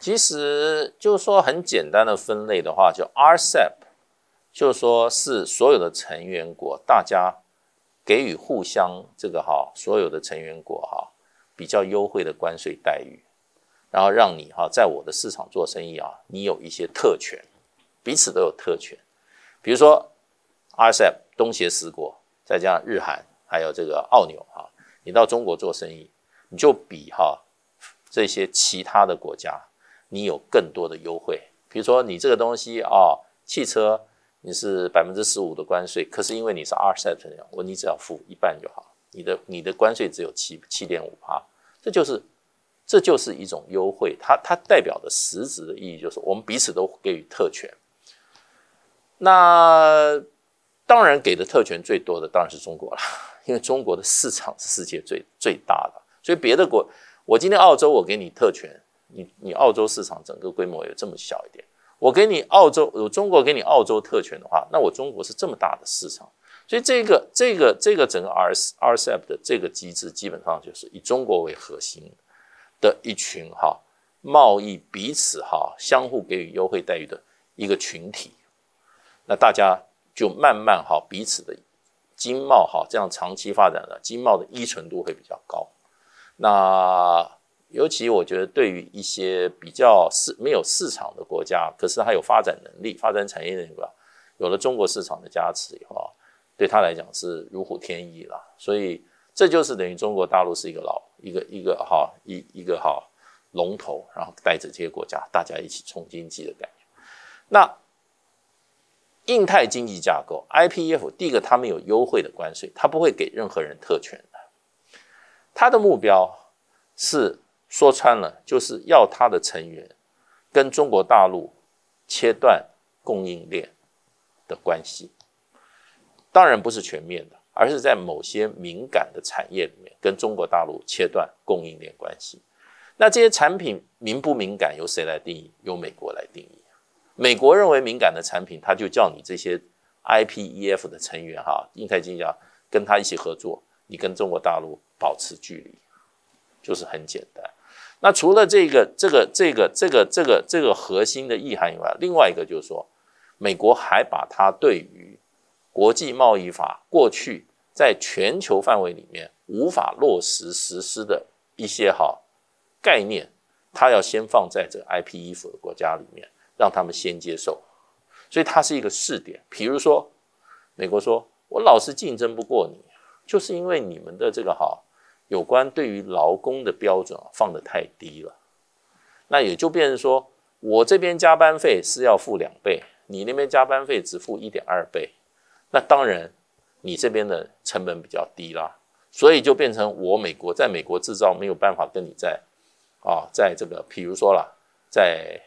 其实就是说很简单的分类的话，就 RCEP， 就是说是所有的成员国大家给予互相这个所有的成员国比较优惠的关税待遇，然后让你在我的市场做生意你有一些特权，彼此都有特权。比如说 RCEP 东协10国，再加上日韩还有这个澳纽你到中国做生意，你就比这些其他的国家你有更多的优惠。比如说你这个东西汽车你是15%的关税，可是因为你是 RCEP 成员，你只要付一半就好，你的关税只有 7.5%， 这就是一种优惠，它代表的实质的意义就是我们彼此都给予特权。那当然给的特权最多的当然是中国了，因为中国的市场是世界最大的，所以别的国，我今天澳洲我给你特权，你澳洲市场整个规模有这么小一点，我给你中国给你澳洲特权的话，那我中国是这么大的市场，所以这个整个 RCEP 的这个机制基本上就是以中国为核心的一群贸易彼此相互给予优惠待遇的一个群体。那大家就慢慢彼此的经贸这样长期发展的经贸的依存度会比较高。那尤其我觉得对于一些比较没有市场的国家，可是它有发展能力、发展产业能力，有了中国市场的加持以后对他来讲是如虎添翼了。所以这就是等于中国大陆是一个龙头，然后带着这些国家大家一起冲经济的感觉。那印太经济架构 IPEF， 第一个他们有优惠的关税，他不会给任何人特权的。他的目标是说穿了，就是要他的成员跟中国大陆切断供应链的关系。当然不是全面的，而是在某些敏感的产业里面跟中国大陆切断供应链关系。那这些产品敏不敏感由谁来定义？由美国来定义。美国认为敏感的产品，他就叫你这些 IPEF 的成员印太经济跟他一起合作，你跟中国大陆保持距离，就是很简单。那除了这个核心的意涵以外，另外一个就是说，美国还把它对于国际贸易法过去在全球范围里面无法落实实施的一些概念，它要先放在这个 IPEF 的国家里面，让他们先接受，所以它是一个试点。比如说，美国说我老是竞争不过你，就是因为你们的这个有关对于劳工的标准放得太低了，那也就变成说我这边加班费是要付2倍，你那边加班费只付 1.2 倍，那当然你这边的成本比较低啦，所以就变成我在美国制造没有办法跟你在这个比如说啦，在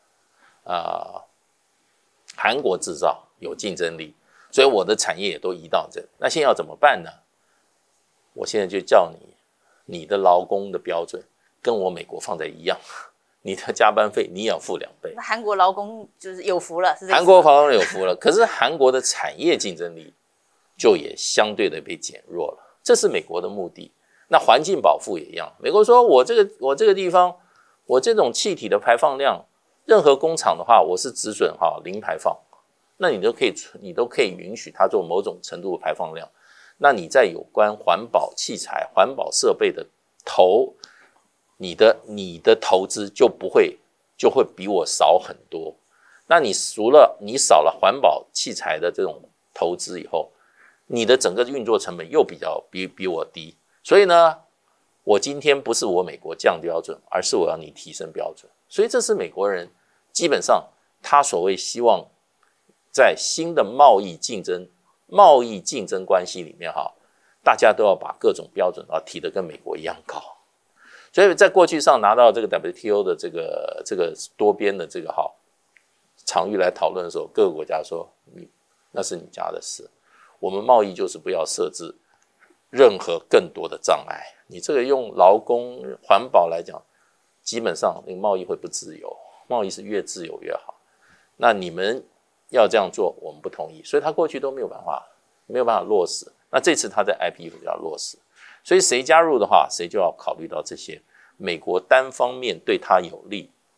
韩国制造有竞争力，所以我的产业也都移到这。那现在要怎么办呢？我现在就叫你的劳工的标准跟我美国放在一样，你的加班费你也要付2倍。 那韩国劳工就是有福了，是这个。 韩国劳工有福了，可是韩国的产业竞争力就也相对的被减弱了，这是美国的目的。那环境保护也一样，美国说我这个地方，我这种气体的排放量，任何工厂的话，我是只准0排放，那你都可以允许它做某种程度的排放量。那你在有关环保器材、环保设备的你的投资就会比我少很多。那你少了环保器材的这种投资以后，你的整个运作成本又比我低。所以呢，我今天不是我美国降标准，而是我要你提升标准。所以这是美国人基本上他所谓希望在新的贸易竞争关系里面大家都要把各种标准提得跟美国一样高。所以在过去上拿到这个 WTO 的这个多边的这个场域来讨论的时候，各个国家说那是你家的事，我们贸易就是不要设置任何更多的障碍。你这个用劳工环保来讲，基本上那个贸易会不自由，贸易是越自由越好。那你们要这样做，我们不同意，所以他过去都没有办法落实。那这次他在 IPEF 要落实，所以谁加入的话，谁就要考虑到这些美国单方面对他有利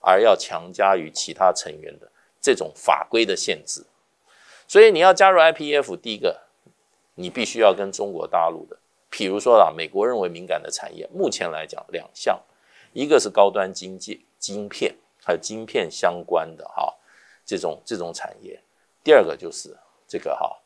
而要强加于其他成员的这种法规的限制。所以你要加入 IPEF， 第一个你必须要跟中国大陆的，譬如说美国认为敏感的产业，目前来讲2项，一个是高端晶片，还有晶片相关的这种产业，第二个就是这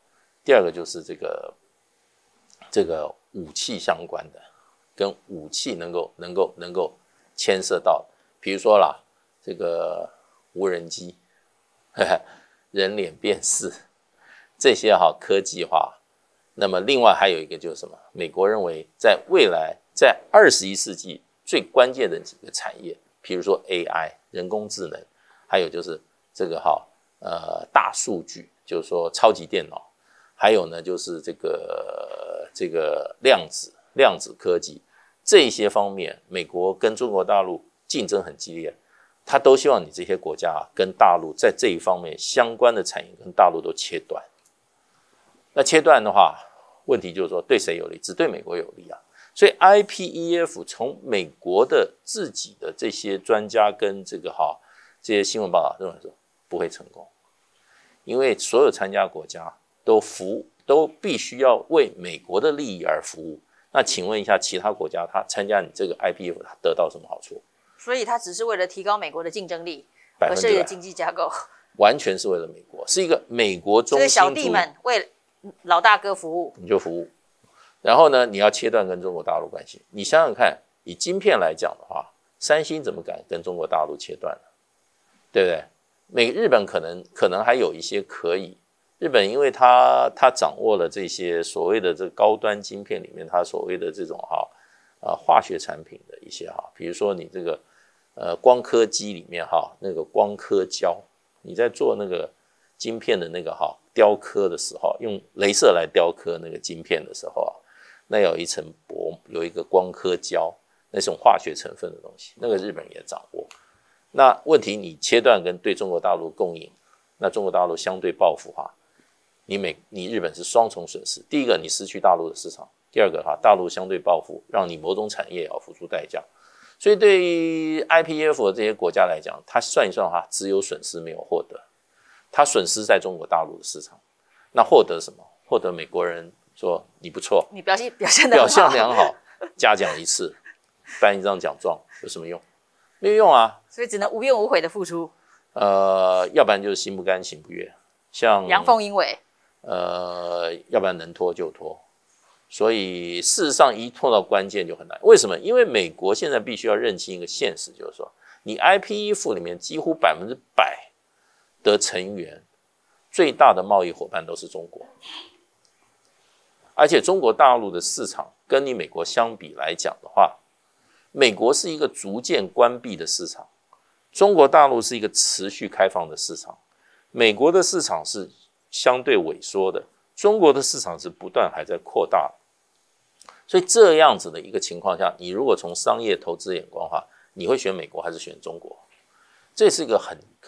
个武器相关的，跟武器能够牵涉到，比如说这个无人机、人脸辨识这些科技化。那么另外还有一个就是什么？美国认为在未来在21世纪最关键的几个产业，比如说 AI 人工智能，还有就是这个大数据，就是说超级电脑，还有呢就是这个量子科技，这些方面美国跟中国大陆竞争很激烈，他都希望你这些国家跟大陆在这一方面相关的产业跟大陆都切断。那切断的话，问题就是说对谁有利？只对美国有利啊。所以 IPEF 从美国的自己的这些专家跟这些新闻报道认为说不会成功，因为所有参加国家都必须要为美国的利益而服务。那请问一下，其他国家他参加你这个 IPEF， 他得到什么好处？ 所以他只是为了提高美国的竞争力而设立的经济架构， 完全是为了美国，是一个美国中心主义。 小弟们为老大哥服务， 你就服务。然后呢，你要切断跟中国大陆关系。你想想看，以晶片来讲的话，三星怎么敢跟中国大陆切断呢？对不对？日本可能还有一些可以。日本因为它掌握了这些所谓的这个高端晶片里面，它所谓的这种化学产品的一些比如说你这个光刻机里面那个光刻胶，你在做那个晶片的那个雕刻的时候，用雷射来雕刻那个晶片的时候那有一层有一个光刻胶，那种化学成分的东西，那个日本也掌握。那问题你切断跟对中国大陆供应，那中国大陆相对报复你日本是双重损失。第一个，你失去大陆的市场；第二个大陆相对报复，让你某种产业也要付出代价。所以对于 IPEF 的这些国家来讲，他算一算只有损失没有获得。他损失在中国大陆的市场，那获得什么？获得美国人说你不错， 你表现良好，嘉奖一次，颁一张奖状，有什么用？没有用啊！ 所以只能无怨无悔的付出。 要不然就是心不甘情不愿，像阳奉阴违。 要不然能拖就拖。所以事实上一拖到关键就很难。为什么？因为美国现在必须要认清一个现实，就是说你 IPEF 里面几乎100%的成员，最大的贸易伙伴都是中国，而且中国大陆的市场跟你美国相比来讲的话，美国是一个逐渐关闭的市场，中国大陆是一个持续开放的市场。美国的市场是相对萎缩的，中国的市场是不断还在扩大。所以这样子的一个情况下，你如果从商业投资眼光的话，你会选美国还是选中国？这是一个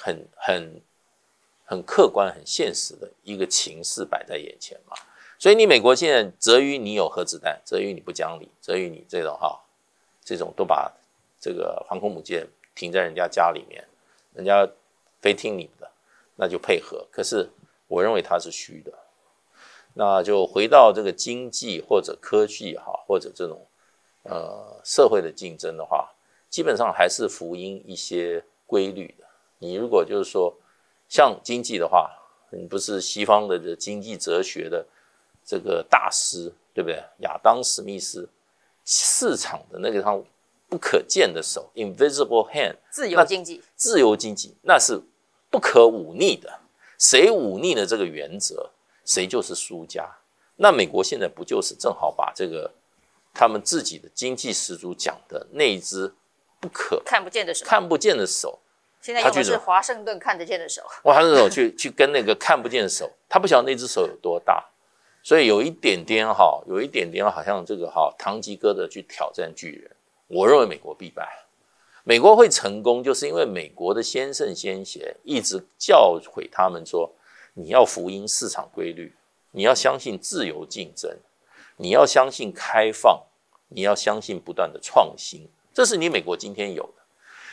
很客观、很现实的一个情势摆在眼前嘛。所以你美国现在责于你有核子弹，责于你不讲理，责于你这种都把这个航空母舰停在人家家里面，人家非听你的，那就配合。可是我认为它是虚的。那就回到这个经济或者科技或者这种社会的竞争的话，基本上还是福音一些规律的。你如果就是说像经济的话，你不是西方的经济哲学的这个大师，对不对？亚当·史密斯，市场的那个不可见的手 ，invisible hand， 自由经济， 那是不可忤逆的。谁忤逆了这个原则，谁就是输家。那美国现在不就是正好把这个他们自己的经济始祖讲的那一只看不见的手，现在用的是华盛顿看得见的手。 华盛顿去跟那个看不见的手，他不晓得那只手有多大，所以有一点点好像这个堂吉诃德去挑战巨人。我认为美国必败，美国会成功，就是因为美国的先圣先贤一直教诲他们说，你要福音市场规律，你要相信自由竞争，你要相信开放，你要相信不断的创新，这是你美国今天有的。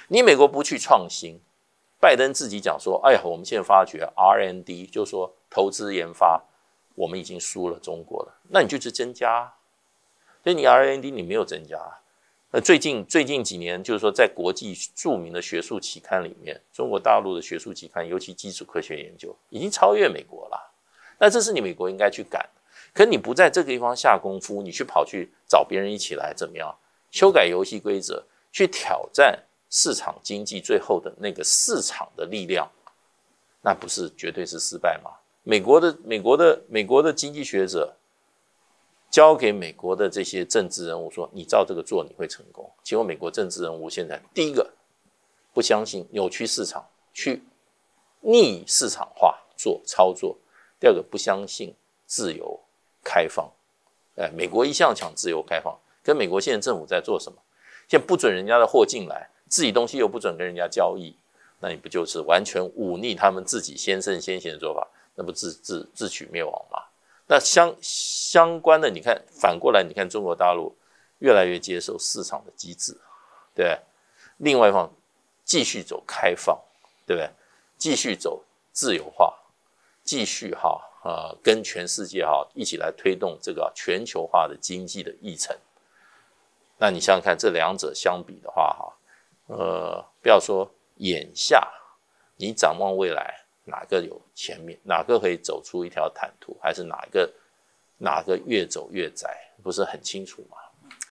你美国不去创新，拜登自己讲说，哎呀，我们现在发觉 R&D， 就是说投资研发，我们已经输了中国了，那你就去增加，所以你 R&D 你没有增加。最近几年，就是说在国际著名的学术期刊里面，中国大陆的学术期刊，尤其基础科学研究，已经超越美国了。那这是你美国应该去赶，可你不在这个地方下功夫，你去跑去找别人一起来怎么样修改游戏规则，去挑战市场经济最后的那个市场的力量，那不是绝对是失败吗？美国的经济学者交给美国的这些政治人物说，你照这个做你会成功。结果美国政治人物现在第一个不相信扭曲市场，去逆市场化做操作；第二个不相信自由开放。美国一向讲自由开放，可美国现在政府在做什么？现在不准人家的货进来，自己东西又不准跟人家交易，那你不就是完全忤逆他们自己先圣先贤的做法？那不自取灭亡吗？那相关的，你看反过来，你看中国大陆越来越接受市场的机制，对不对？另外一方继续走开放，对不对？继续走自由化，继续跟全世界一起来推动这个全球化的经济的议程。那你想想看，这两者相比的话，不要说眼下，你展望未来，哪个有前面，哪个可以走出一条坦途，还是哪个越走越窄，不是很清楚吗？